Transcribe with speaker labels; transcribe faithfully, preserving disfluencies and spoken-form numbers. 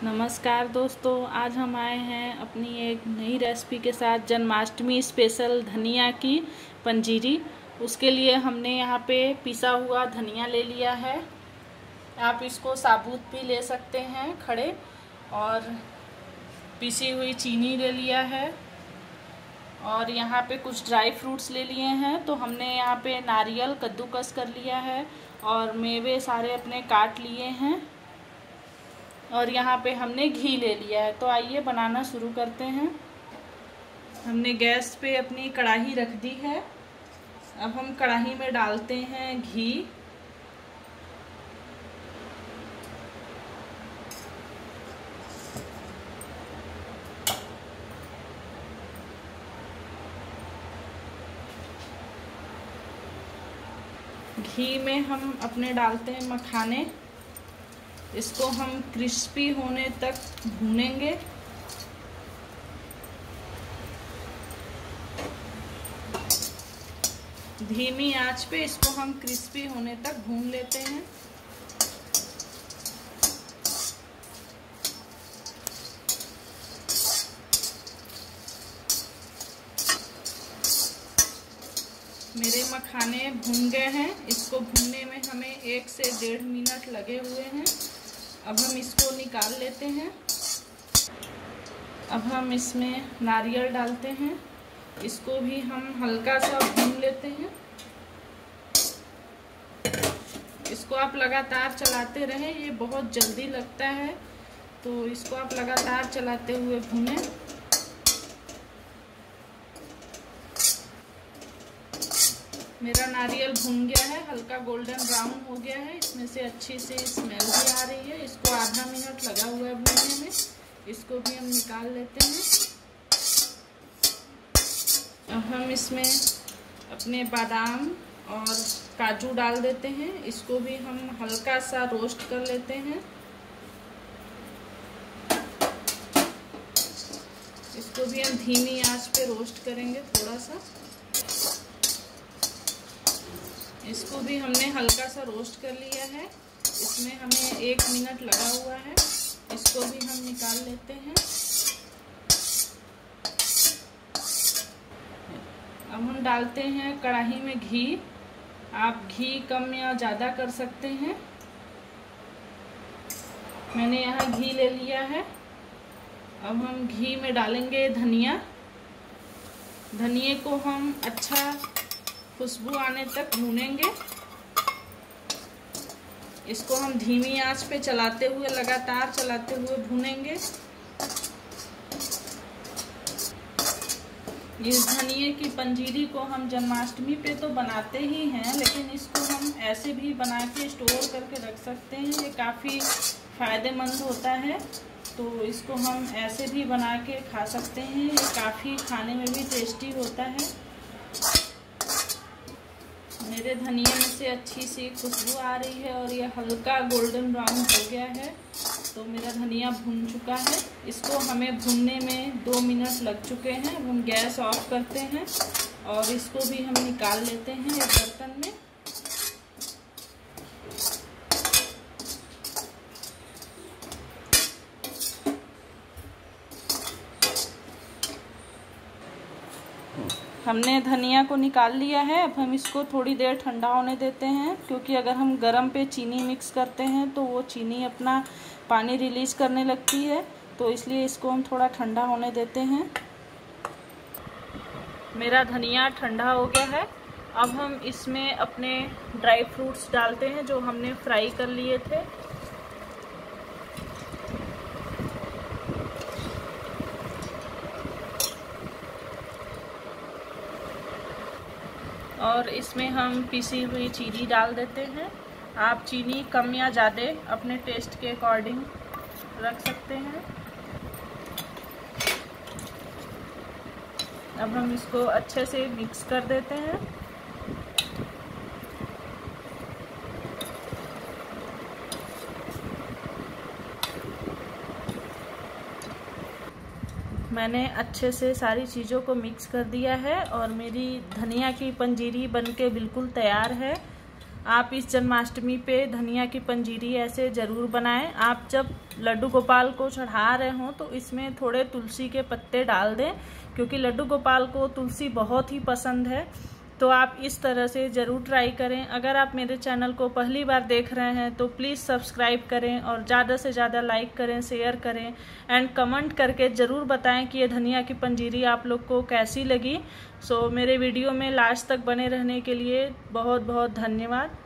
Speaker 1: नमस्कार दोस्तों, आज हम आए हैं अपनी एक नई रेसिपी के साथ। जन्माष्टमी स्पेशल धनिया की पंजीरी। उसके लिए हमने यहाँ पे पिसा हुआ धनिया ले लिया है। आप इसको साबुत भी ले सकते हैं खड़े। और पिसी हुई चीनी ले लिया है। और यहाँ पे कुछ ड्राई फ्रूट्स ले लिए हैं। तो हमने यहाँ पे नारियल कद्दूकस कर लिया है और मेवे सारे अपने काट लिए हैं। और यहाँ पे हमने घी ले लिया है। तो आइए बनाना शुरू करते हैं। हमने गैस पे अपनी कढ़ाई रख दी है। अब हम कढ़ाई में डालते हैं घी। घी में हम अपने डालते हैं मखाने। इसको हम क्रिस्पी होने तक भूनेंगे। धीमी आंच पे इसको हम क्रिस्पी होने तक भून लेते हैं। मेरे मखाने भून गए हैं। इसको भूनने में हमें एक से डेढ़ मिनट लगे हुए हैं। अब हम इसको निकाल लेते हैं। अब हम इसमें नारियल डालते हैं। इसको भी हम हल्का सा भून लेते हैं। इसको आप लगातार चलाते रहें, ये बहुत जल्दी लगता है। तो इसको आप लगातार चलाते हुए भूनें। मेरा नारियल भून गया है, हल्का गोल्डन ब्राउन हो गया है। इसमें से अच्छी सी स्मेल भी आ रही है। इसको आधा मिनट लगा हुआ है भूनने में। इसको भी हम निकाल लेते हैं। अब हम इसमें अपने बादाम और काजू डाल देते हैं। इसको भी हम हल्का सा रोस्ट कर लेते हैं। इसको भी हम धीमी आंच पे रोस्ट करेंगे थोड़ा सा। इसको भी हमने हल्का सा रोस्ट कर लिया है। इसमें हमें एक मिनट लगा हुआ है। इसको भी हम निकाल लेते हैं। अब हम डालते हैं कढ़ाई में घी। आप घी कम या ज़्यादा कर सकते हैं। मैंने यहाँ घी ले लिया है। अब हम घी में डालेंगे धनिया। धनिये को हम अच्छा खुशबू आने तक भूनेंगे। इसको हम धीमी आंच पे चलाते हुए, लगातार चलाते हुए भूनेंगे। इस धनिये की पंजीरी को हम जन्माष्टमी पे तो बनाते ही हैं, लेकिन इसको हम ऐसे भी बना के स्टोर करके रख सकते हैं। ये काफ़ी फायदेमंद होता है। तो इसको हम ऐसे भी बना के खा सकते हैं। ये काफ़ी खाने में भी टेस्टी होता है। मेरे धनिया में से अच्छी सी खुशबू आ रही है और ये हल्का गोल्डन ब्राउन हो गया है। तो मेरा धनिया भुन चुका है। इसको हमें भुनने में दो मिनट लग चुके हैं। अब हम गैस ऑफ करते हैं और इसको भी हम निकाल लेते हैं एक बर्तन में। हमने धनिया को निकाल लिया है। अब हम इसको थोड़ी देर ठंडा होने देते हैं, क्योंकि अगर हम गरम पे चीनी मिक्स करते हैं तो वो चीनी अपना पानी रिलीज़ करने लगती है। तो इसलिए इसको हम थोड़ा ठंडा होने देते हैं। मेरा धनिया ठंडा हो गया है। अब हम इसमें अपने ड्राई फ्रूट्स डालते हैं जो हमने फ्राई कर लिए थे। और इसमें हम पिसी हुई चीनी डाल देते हैं। आप चीनी कम या ज़्यादा अपने टेस्ट के अकॉर्डिंग रख सकते हैं। अब हम इसको अच्छे से मिक्स कर देते हैं। मैंने अच्छे से सारी चीज़ों को मिक्स कर दिया है और मेरी धनिया की पंजीरी बनके बिल्कुल तैयार है। आप इस जन्माष्टमी पे धनिया की पंजीरी ऐसे ज़रूर बनाएं। आप जब लड्डू गोपाल को चढ़ा रहे हों तो इसमें थोड़े तुलसी के पत्ते डाल दें, क्योंकि लड्डू गोपाल को तुलसी बहुत ही पसंद है। तो आप इस तरह से ज़रूर ट्राई करें। अगर आप मेरे चैनल को पहली बार देख रहे हैं तो प्लीज़ सब्सक्राइब करें और ज़्यादा से ज़्यादा लाइक करें, शेयर करें एंड कमेंट करके ज़रूर बताएं कि ये धनिया की पंजीरी आप लोग को कैसी लगी। सो मेरे वीडियो में लास्ट तक बने रहने के लिए बहुत बहुत धन्यवाद।